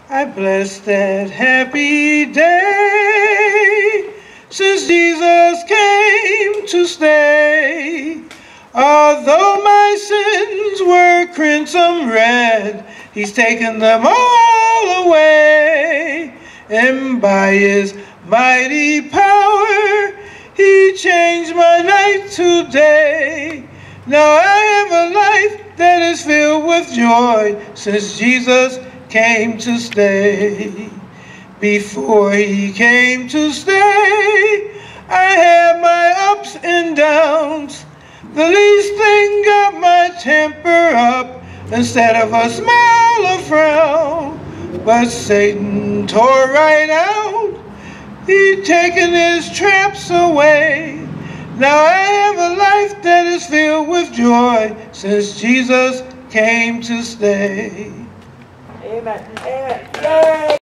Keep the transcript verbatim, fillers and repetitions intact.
I bless that happy day, since Jesus came to stay. Although my sins were crimson red, he's taken them all away. And by his mighty power, he changed my night to day. Now I have a life that is filled with joy, since Jesus came to stay. Before he came to stay, I had my ups and downs. The least thing got my temper up, instead of a smile, a frown. But Satan tore right out, he'd taken his traps away. Now I have a life that is filled with joy, since Jesus came to stay. Amen. Amen. Yay!